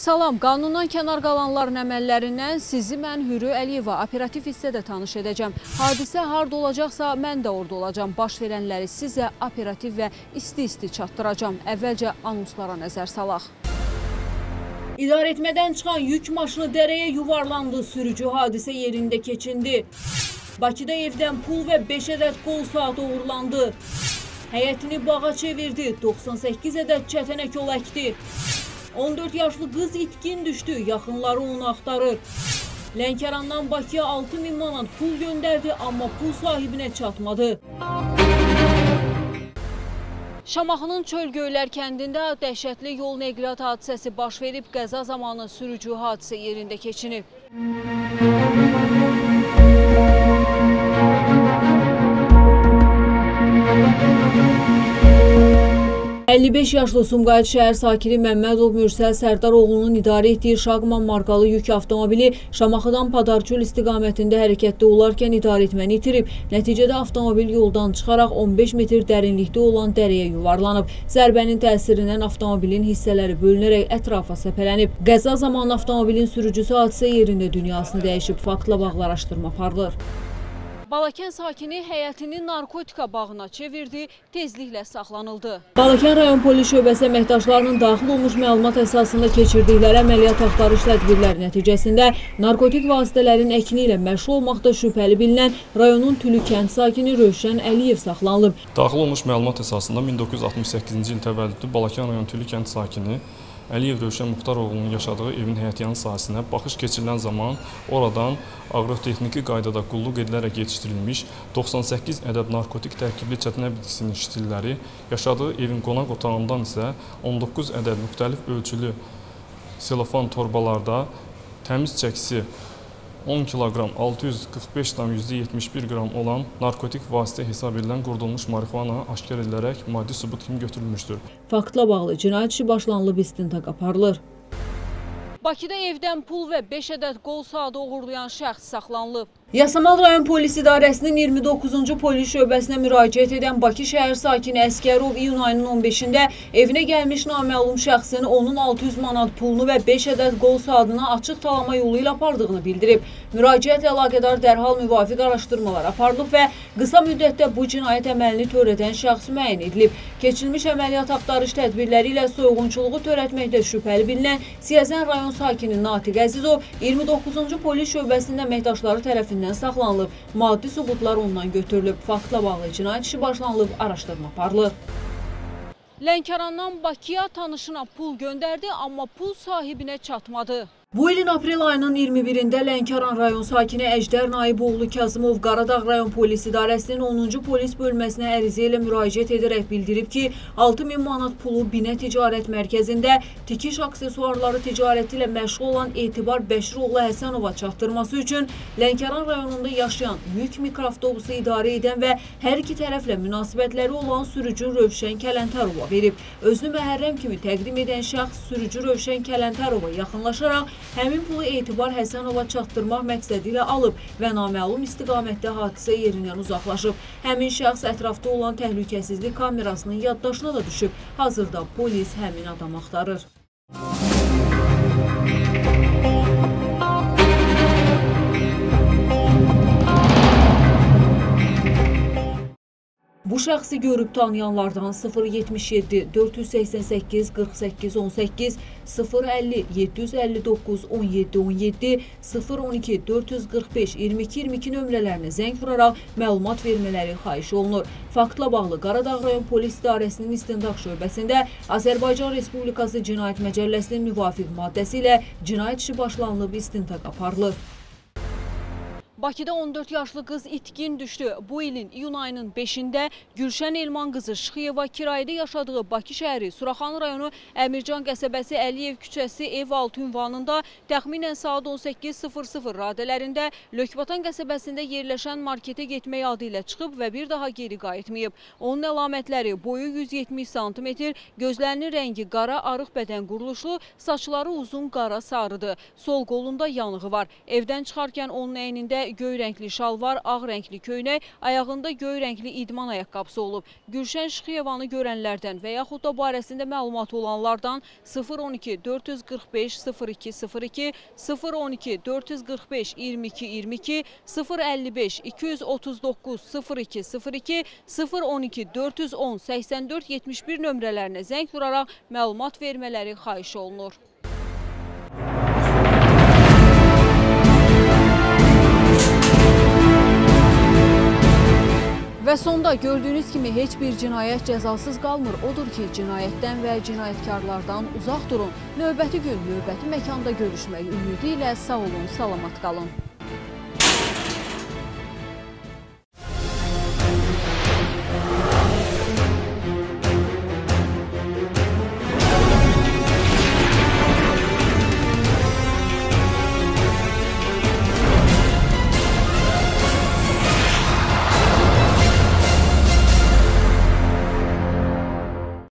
Salam, qanundan kənar qalanların əməllərindən sizi mən Hürü Əliyeva operativ hissədə tanış edəcəm. Hadisə harda olacaqsa mən də orada olacam. Baş verənləri sizə operativ və isti-isti çatdıracam. Əvvəlcə anonslara nəzər salaq. İdarəetmədən çıxan yük maşını dərəyə yuvarlandı. Sürücü hadisə yerində keçindi. Bakıda evdən pul və 5 ədəd qol saatı uğurlandı. Həyətini bağa çevirdi. 98 ədəd çətənək yol əkdi. 14 yaşlı qız itkin düşdü, yaxınları onu axtarır. Lənkərandan Bakıya 6000 manat pul göndərdi, amma pul sahibinə çatmadı. Şamaxının Çölgöylər kəndində dəhşətli yol nəqliyyat hadisəsi baş verib, qəza zamanı sürücü hadisə yerində keçinib. 55 yaşlı Sumqayıt şəhər sakini Məmmədov Mürsəl Sərdaroğlunun idarə etdiyi Şaqman markalı yük avtomobili Şamaxıdan Padarçöl istiqamətində hərəkətdə olarkən idarəetməni itirib. Nəticədə avtomobil yoldan çıxaraq 15 metr dərinlikdə olan dərəyə yuvarlanıb. Zərbənin təsirindən avtomobilin hissələri bölünərək ətrafa səpələnib. Qəza zamanı avtomobilin sürücüsü hadisə yerində dünyasını dəyişib. Faktla bağlı araşdırma aparılır. Balakən sakini həyətini narkotika bağına çevirdi, tezliklə saxlanıldı. Balakən rayon polis şöbəsi əməkdaşlarının daxil olmuş məlumat əsasında keçirdikləri əməliyyat axtarış tədbirləri nəticəsində narkotik vasitələrin əkini ilə məşğul olmaqda şübhəli bilinən rayonun Tülü kənd sakini Rövşən Əliyev saxlanılıb. Daxil olmuş məlumat əsasında 1968-ci il təvəllüdlü Balakən rayon Tülü kənd sakini Əliyev Rövşən Muxtaroğlunun yaşadığı evin həyətyanı sahəsinə baxış keçirilən zaman oradan aqrotexniki qaydada qulluq edilərək yetişdirilmiş 98 ədəd narkotik tərkibli çətinə bitkisinin şitilləri, yaşadığı evin qonaq otağından isə 19 ədəd müxtəlif ölçülü selofan torbalarda təmiz çəkisi 10 kiloqram 645,71 qram olan narkotik vasitə hesab edilən qurdulmuş marixuana aşkar edilərək maddi sübut kimi götürülmüşdür. Faktla bağlı cinayət işi başlanılıb, istintaq aparılır. Bakıda evdən pul və 5 ədəd qol saatı uğurlayan şəxs saxlanılıb. Yasamal rayon polis idarəsinin 29-cu polis şöbəsinə müraciət edən Bakı şəhər sakini Əskərov iyun ayının 15-də evinə gəlmiş naməlum şəxsin onun 600 manat pulunu və 5 ədəd qol saatını açıq talama yolu ilə apardığını bildirib. Müraciətlə əlaqədar dərhal müvafiq araşdırmalar aparılıb və qısa müddətdə bu cinayət əməlini törədən şəxs müəyyən edilib. Keçirilmiş əməliyyat axtarış tədbirləri ilə soyğunçuluğu törətməkdə şübhəli bilinən Siyəzən rayon sakini Natiq Əzizov 29-cu polis şöbəsinin əməkdaşları tərəfindən saxlanılıb. Maddi sübutlar ondan götürülüb. Faktla bağlı cinayət işi başlanılıb, araşdırma aparılır. Lənkərandan Bakıya tanışına pul göndərdi, amma pul sahibinə çatmadı. Bu ilin aprel ayının 21-də Lənkəran rayon sakini Əjdər Naiboğlu Kazımov Qaradağ rayon polis idarəsinin 10-cu polis bölməsinə ərizə ilə müraciət edərək bildirib ki, 6000 manat pulu Binə Ticarət Mərkəzində tikiş aksesuarları ticarəti ilə məşğul olan Etibar Bəşiroğlu Həsənova çatdırması üçün Lənkəran rayonunda yaşayan yük mikroavtobusu idarə edən və hər iki tərəflə münasibətləri olan sürücü Rövşən Kələntərova verib. Özünü məhərrəm kimi təqdim edən şəxs sürücü Rövşən Kələntərova yaxınlaşaraq həmin pulu Etibar Həsənova çatdırmaq məqsədi ilə alıb və naməlum istiqamətdə hadisə yerindən uzaqlaşıb. Həmin şəxs ətrafda olan təhlükəsizlik kamerasının yaddaşına da düşüb. Hazırda polis həmin adamı axtarır. Bu şəxsi görüb tanıyanlardan 077 488 48 18, 050 759 17 17, 012 445 22 22 nömrələrinə zəng vuraraq məlumat vermələri xahiş olunur. Faktla bağlı Qaradağ rayon polis idarəsinin istintaq şöbəsində Azərbaycan Respublikası Cinayət Məcəlləsinin müvafiq maddəsi ilə cinayət işi başlanılıb, istintaq aparılır. Bakıda 14 yaşlı qız itkin düşdü. Bu ilin iyun ayının 5-də Gülşən Elman qızı Şıxıyeva kirayədə yaşadığı Bakı şəhəri Suraxanı rayonu Əmircan qəsəbəsi Əliyev küçəsi ev altı ünvanında təxminən saat 18:00 radələrində Lökbatan qəsəbəsində yerləşən marketə getmək adı ilə çıxıb və bir daha geri qayıtmayıb. Onun əlamətləri boyu 170 sm, gözlərinin rəngi qara, arıq bədən quruluşlu, saçları uzun qara sarıdır. Sol qolunda yanığı var. Evdən çıxarkən onun əynində göy rəngli şalvar, ağ rəngli köynək, ayağında göy rəngli idman ayaqqabısı olub. Gülşən Şıxıyevanı görənlərdən və yaxud da barəsində məlumat olanlardan 012 445 0202, 012 445 2222, 055 239 0202, 012 410 84 71 nömrələrinə zəng vuraraq məlumat vermələri xahiş olunur. Və sonda gördüyünüz kimi heç bir cinayət cəzasız qalmır. Odur ki, cinayətdən və cinayətkarlardan uzaq durun. Növbəti gün, növbəti məkanda görüşmək ümidi ilə sağ olun, salamat qalın.